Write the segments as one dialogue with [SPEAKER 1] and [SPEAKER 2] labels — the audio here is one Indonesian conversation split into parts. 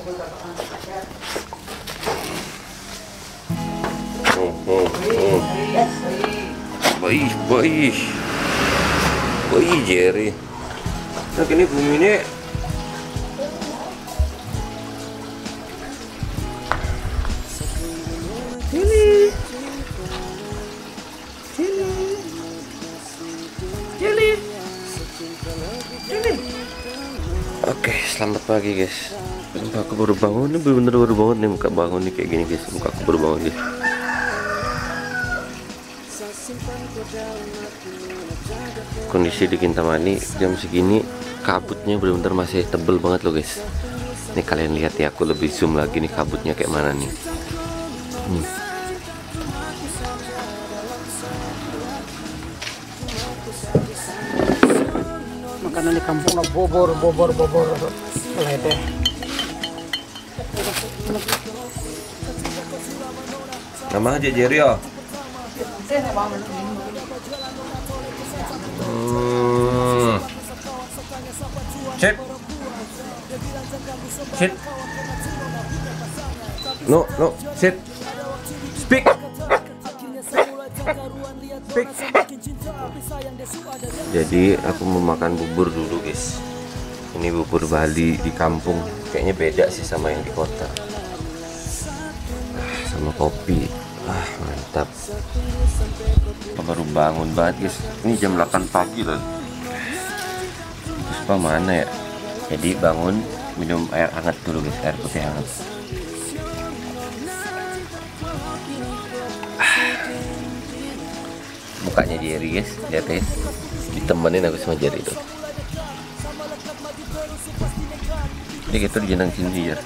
[SPEAKER 1] Baik Jerry. Nah ini buminya Oke, selamat pagi guys. Muka aku baru bangun, ini bener-bener baru bangun nih, muka bangun nih kayak gini guys. Muka aku baru bangun guys. Kondisi di Kintamani jam segini kabutnya bener-bener masih tebel banget loh guys. Nih kalian lihat ya, aku lebih zoom lagi nih kabutnya kayak mana nih.
[SPEAKER 2] Makanan di kampung lah bobor lede.
[SPEAKER 1] Nama aja Jerry ya. Sit. No, sit. Speak. Jadi aku mau makan bubur dulu guys. Ini bubur Bali di kampung. Kayaknya beda sih sama yang di kota. Sama kopi. Mantap. Aku baru bangun banget guys. Ini jam 8 pagi loh. Terus apa mana ya? Jadi bangun minum air hangat dulu guys, air putih hangat. Mukanya Jerry guys, lihat guys, ditemenin aku sama Jerry itu. Jadi kita dijenang sini ya.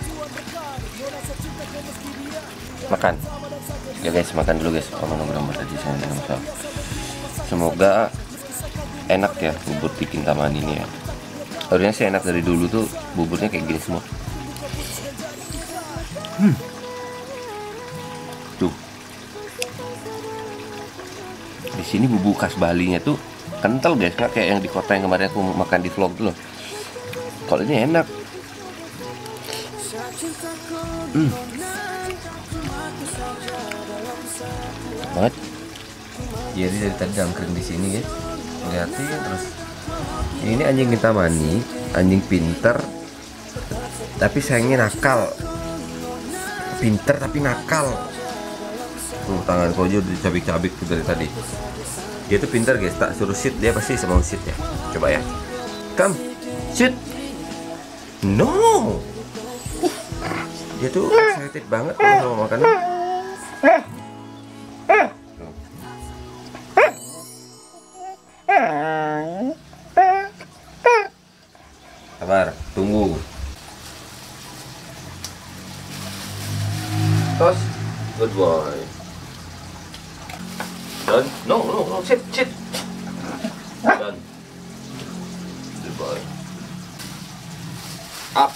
[SPEAKER 1] Makan. Ya guys, makan dulu guys. Nomor tadi sama dengan semoga enak ya bubur di Kintamani ini ya. Harusnya sih enak dari dulu tuh buburnya kayak gini semua. Tuh. Di sini bubur khas Balinya tuh kental guys, nggak kayak yang di kota yang kemarin aku makan di vlog tuh loh. Kalau ini enak. Banget. Jadi dari tadi jangkring di sini guys. Lihatin terus. Ini anjing Kintamani, anjing pinter, tapi sayangnya nakal. Pinter tapi nakal. Tuh tangan kau aja udah dicabik-cabik tuh dari tadi. Dia tuh pinter guys, tak suruh sit dia pasti mau sit ya. Coba ya. Come, sit. No. Dia tuh excited banget kalau mau makan. Sabar, tunggu. Tos, good boy. Done. No, sit. Done. Good boy. Up.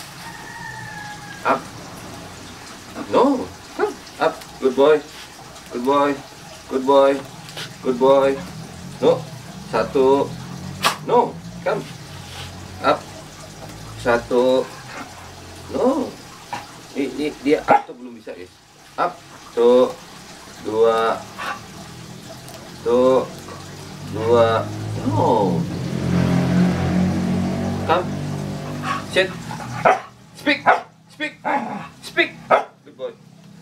[SPEAKER 1] No, come. Up. Good boy. No, satu. No, come. Up. Satu. No. Ini dia up tuh belum bisa guys. Up. Tuh. Dua. No. Come. Sit. Speak. Good boy.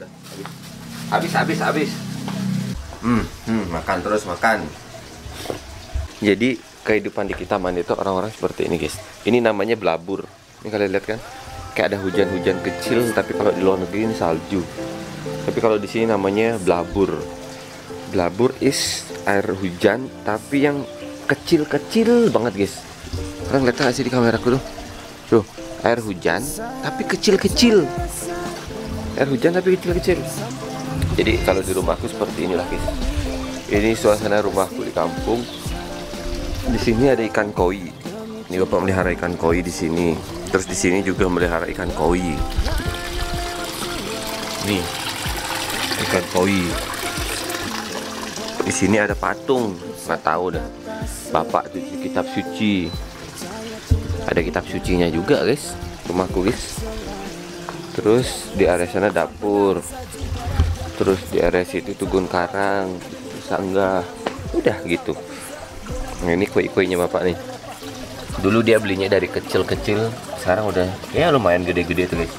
[SPEAKER 1] Habis. Makan terus makan. Jadi kehidupan di Kintamani itu orang-orang seperti ini guys. Ini namanya blabur. Ini kalian lihat kan? Kayak ada hujan-hujan kecil, tapi kalau di luar negeri ini salju. Tapi kalau di sini namanya blabur. Blabur is air hujan, tapi yang kecil-kecil banget guys. Kalian lihat nggak sih di kameraku tuh? Tuh, air hujan, tapi kecil-kecil. Air hujan tapi kecil-kecil. Jadi kalau di rumahku seperti inilah guys. Ini suasana rumahku di kampung. Di sini ada ikan koi. Ini bapak melihara ikan koi di sini. Terus di sini juga melihara ikan koi. Nih, ikan koi. Di sini ada patung, nggak tahu dah. Bapak itu kitab suci. Ada kitab sucinya juga guys, rumahku guys. Terus di area sana dapur. Terus di area situ tugun karang, sanggah. Udah gitu. Nah, ini kue-kuenya bapak nih. Dulu dia belinya dari kecil-kecil, sekarang udah ya lumayan gede-gede tuh guys.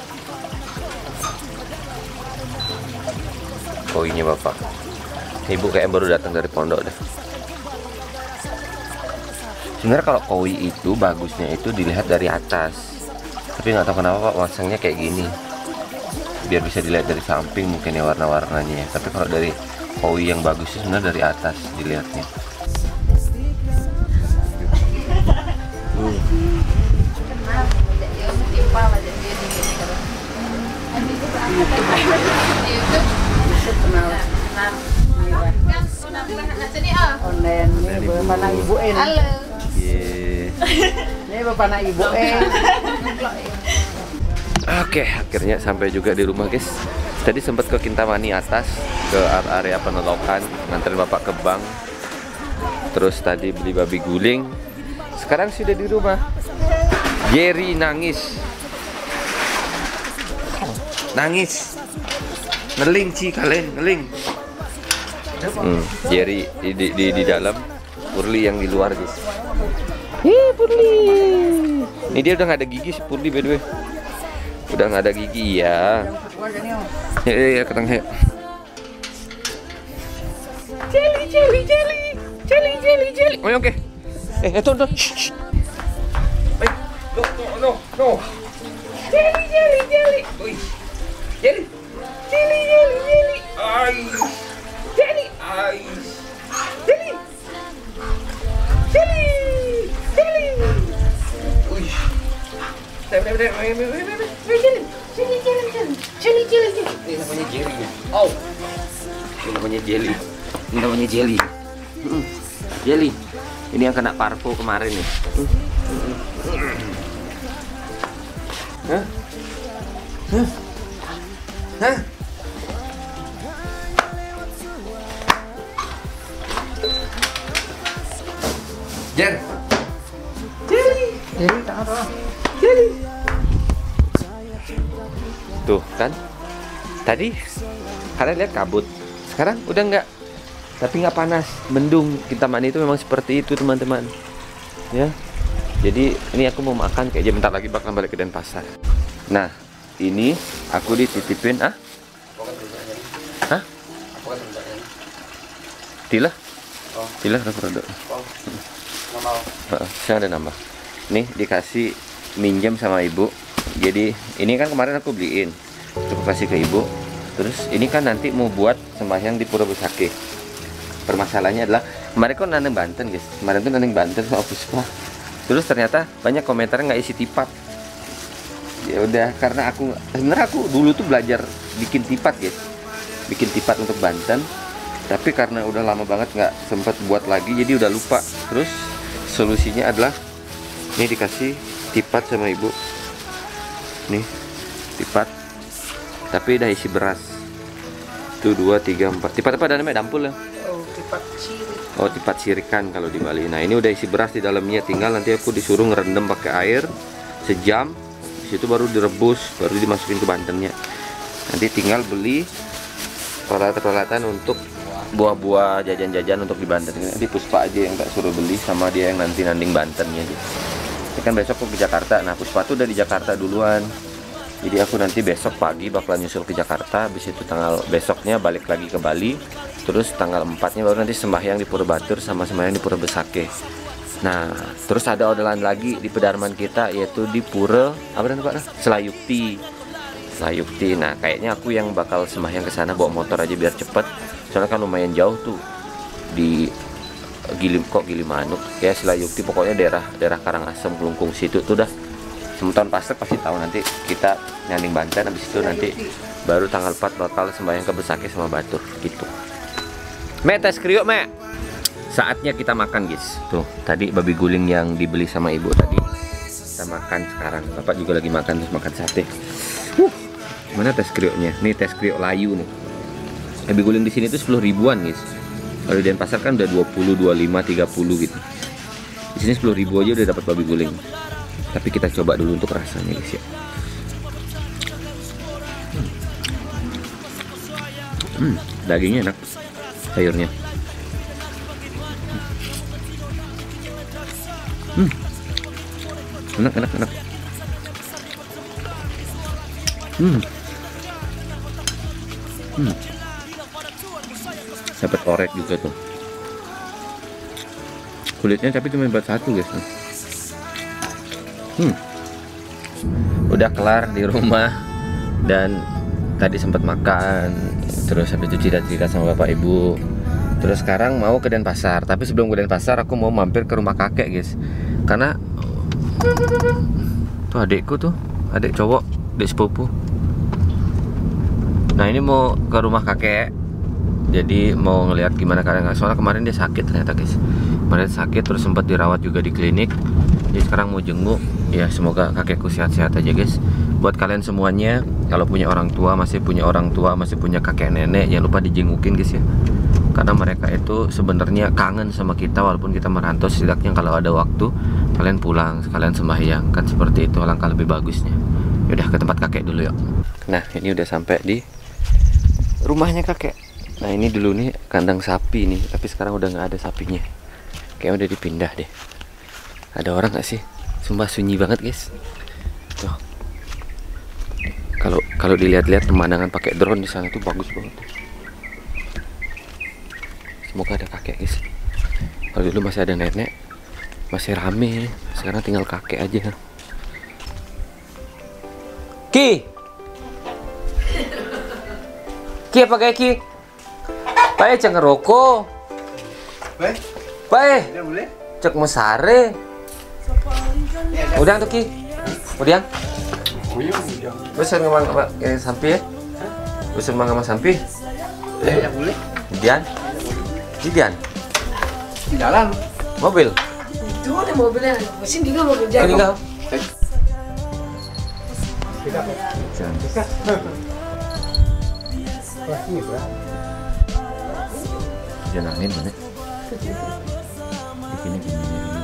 [SPEAKER 1] Koinya bapak. Ibu kayak baru datang dari pondok deh. Sebenarnya kalau koi itu bagusnya itu dilihat dari atas, tapi nggak tahu kenapa pak masangnya kayak gini, biar bisa dilihat dari samping mungkin ya warna-warnanya ya. Tapi kalau dari koi yang bagusnya sebenarnya dari atas dilihatnya.
[SPEAKER 2] Online ini bapak nak ibu
[SPEAKER 3] Halo.
[SPEAKER 2] Ini bapak nak ibu
[SPEAKER 1] Oke, akhirnya sampai juga di rumah guys. Tadi sempat ke Kintamani atas, ke area penolokan, nganterin bapak ke bank. Terus tadi beli babi guling. Sekarang sudah di rumah. Jerry nangis. Nangis. Ngeling Ci, kalian ngeling. Jerry di dalam, Purli yang di luar guys. Purli. Ini dia udah nggak ada gigi si Purli by the way. Udah nggak ada gigi ya. Ya ketang he. Jelly. Oh oke. Tuh. No. Jelly. Oi. Jelly. Ay. Uy. Ini namanya jelly. Oh. Ini namanya jelly. Jelly. Ini yang kena parvo kemarin nih. Hah? Jen. Jelly. Tuh kan. Tadi kalian lihat kabut. Sekarang udah enggak. Tapi nggak panas, mendung. Kintamani itu memang seperti itu teman-teman. Ya. Jadi ini aku mau makan kayak bentar lagi bakal balik ke Denpasar. Nah, ini aku dititipin Tila produk. Saya ada nambah. Nih dikasih minjem sama ibu. Jadi ini kan kemarin aku beliin, aku kasih ke ibu. Terus ini kan nanti mau buat sembahyang di Pura Besakeh. Permasalahannya adalah kemarin kok naneng Banten guys. Kemarin tuh naneng Banten sama Puspa. Terus ternyata banyak komentar nggak isi tipat. Ya udah, karena sebenarnya aku dulu tuh belajar bikin tipat guys, bikin tipat untuk Banten. Tapi karena udah lama banget nggak sempet buat lagi, jadi udah lupa. Terus solusinya adalah ini dikasih tipat sama ibu. Nih tipat, tapi udah isi beras. Tuh 2, 3, 4. Tipat apa namanya, dampul ya? Oh, tipat sirikan kalau di Bali. Nah ini udah isi beras di dalamnya, tinggal nanti aku disuruh ngerendam pakai air sejam. Di situ baru direbus, baru dimasukin ke Bantennya. Nanti tinggal beli peralatan untuk buah-buah jajan-jajan untuk di Banten. Nanti Puspa aja yang tak suruh beli, sama dia yang nanti nanding Bantennya aja. Ini kan besok aku ke Jakarta. Nah Puspa tuh udah di Jakarta duluan. Jadi aku nanti besok pagi bakalan nyusul ke Jakarta. Habis itu besoknya balik lagi ke Bali. Terus tanggal 4-nya baru nanti sembahyang di Pura Batur sama sembahyang di Pura Besakeh. Nah, terus ada orderan lagi di pedalaman kita, yaitu di Pura Selayukti. Nah, kayaknya aku yang bakal sembahyang ke sana bawa motor aja biar cepet. Soalnya kan lumayan jauh tuh di Gilimanuk ya, Selayukti, pokoknya daerah Karangasem, Kelungkung situ tuh dah. Tahun Pasar pasti tahu, nanti kita nyanding Banten, habis itu nanti baru tanggal 4 bakal sembahyang ke Besakeh sama Batur gitu. Tes kriuk, saatnya kita makan guys. Tuh tadi babi guling yang dibeli sama ibu tadi kita makan sekarang. Bapak juga lagi makan, terus makan sate. Mana tes kriuknya? Nih tes kriuk layu nih. Babi guling di sini tuh 10 ribuan guys. Kalau di Denpasar kan udah 20, 25, 30 gitu. Di sini 10 ribu aja udah dapat babi guling. Tapi kita coba dulu untuk rasanya guys ya. Dagingnya enak, sayurnya. Enak. Dapat orek juga tuh. Kulitnya tapi cuma buat satu guys. Udah kelar di rumah dan tadi sempat makan, terus habis itu cerita-cerita sama bapak ibu. Terus sekarang mau ke Denpasar, tapi sebelum ke Denpasar aku mau mampir ke rumah kakek guys. Karena tuh adikku tuh, adik cowok, adik sepupu. Nah ini mau ke rumah kakek, jadi mau ngeliat gimana keadaan. Soalnya kemarin dia sakit ternyata guys. Kemarin sakit terus sempat dirawat juga di klinik. Jadi sekarang mau jenguk. Ya semoga kakekku sehat-sehat aja guys. Buat kalian semuanya, kalau punya orang tua, masih punya kakek nenek, jangan lupa dijengukin guys ya. Karena mereka itu sebenarnya kangen sama kita walaupun kita merantau. Setidaknya kalau ada waktu kalian pulang, kalian sembahyang, kan seperti itu alangkah lebih bagusnya. Yaudah ke tempat kakek dulu yuk. Nah ini udah sampai di rumahnya kakek. Nah ini dulu nih kandang sapi nih, tapi sekarang udah nggak ada sapinya. Kayaknya udah dipindah deh. Ada orang nggak sih? Sumpah sunyi banget guys. Tuh. Kalau dilihat-lihat pemandangan pakai drone di sana tuh bagus banget. Semoga ada kakek guys. Kalau dulu masih ada nenek, masih rame. Sekarang tinggal kakek aja. Ki apa kayak Ki? Bae cek ngerokok. Bae. Cek mesare. Udah tuh Ki. Udah. Besar ngomong apa sampai ya? Besar ngomong sampai.
[SPEAKER 2] Ya boleh.
[SPEAKER 1] Dian.
[SPEAKER 2] Di dalam.
[SPEAKER 1] Mobil.
[SPEAKER 3] Itu ada mobilnya. Mesin juga mobil jago.
[SPEAKER 1] Ini kau.
[SPEAKER 2] Tidak. Wah, ini berapa?
[SPEAKER 1] Jalanin bener. Bikinnya gini.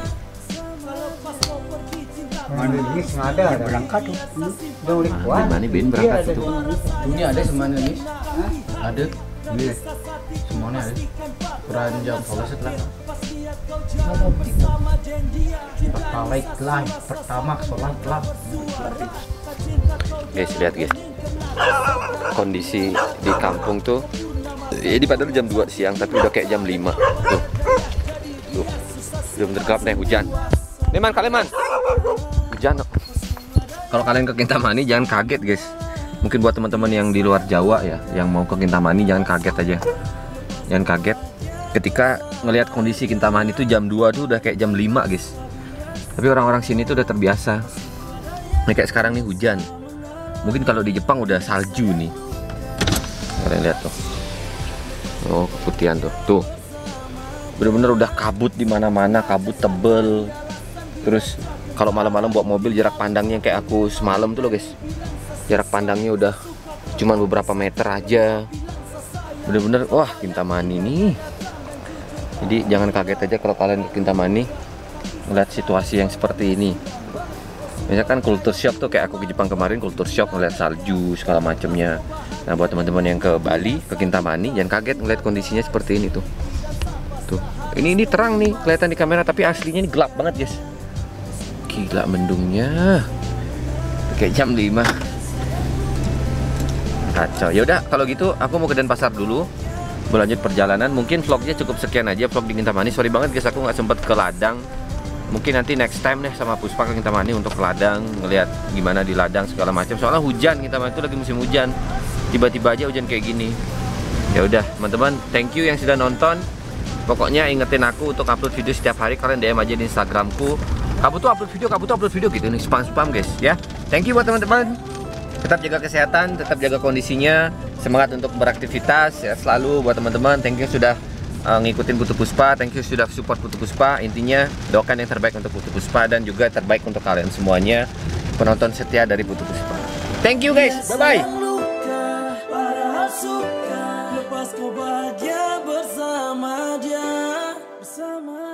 [SPEAKER 2] Mana ini ada berangkat tuh. Udah boleh kuat.
[SPEAKER 1] Mana Ben berangkat itu?
[SPEAKER 4] Dunia ada semuanya nih. Ada. Iya. Semuanya ada. Keranjang polset lah. Pertalite lah. Pertama solar lah.
[SPEAKER 1] Guys, lihat guys. Kondisi di kampung tuh ini padahal jam 2 siang tapi udah kayak jam 5. Tuh. Udah bener gelap nih, hujan. Nih man, kalian man. Hujan. Kalau kalian ke Kintamani jangan kaget guys. Mungkin buat teman-teman yang di luar Jawa ya, yang mau ke Kintamani jangan kaget aja. Jangan kaget ketika ngelihat kondisi Kintamani itu jam 2 tuh udah kayak jam 5 guys. Tapi orang-orang sini tuh udah terbiasa. Nih kayak sekarang nih hujan. Mungkin kalau di Jepang udah salju nih. Kalian lihat tuh. Oh, keputihan tuh. Tuh. Bener-bener udah kabut di mana-mana, kabut tebel. Terus kalau malam-malam bawa mobil jarak pandangnya kayak aku semalam tuh loh guys. Jarak pandangnya udah cuman beberapa meter aja. Bener-bener wah, Kintamani nih. Jadi jangan kaget aja kalau kalian ke Kintamani ngeliat situasi yang seperti ini. Biasanya kan culture shock tuh kayak aku ke Jepang kemarin, culture shock ngeliat salju segala macemnya. Nah buat teman-teman yang ke Bali, ke Kintamani jangan kaget ngeliat kondisinya seperti ini tuh. Tuh, ini terang nih kelihatan di kamera tapi aslinya ini gelap banget guys. Gila mendungnya. Kayak jam 5. Kacau. Yaudah kalau gitu aku mau ke Denpasar dulu. Berlanjut perjalanan. Mungkin vlognya cukup sekian aja vlog di Kintamani. Sorry banget guys aku nggak sempet ke ladang. Mungkin nanti next time deh sama Puspa ke Kintamani untuk ke ladang, ngelihat gimana di ladang segala macam. Soalnya hujan, Kintamani itu lagi musim hujan. Tiba-tiba aja hujan kayak gini. Ya udah, teman-teman, thank you yang sudah nonton. Pokoknya ingetin aku untuk upload video setiap hari. Kalian DM aja di Instagramku. Kamu tuh upload video gitu nih, spam guys ya. Thank you buat teman-teman. Tetap jaga kesehatan, tetap jaga kondisinya. Semangat untuk beraktivitas ya selalu buat teman-teman. Thank you sudah ngikutin Putu Puspa, thank you sudah support Putu Puspa. Intinya doakan yang terbaik untuk Putu Puspa dan juga terbaik untuk kalian semuanya penonton setia dari Putu Puspa. Thank you guys, bye bye.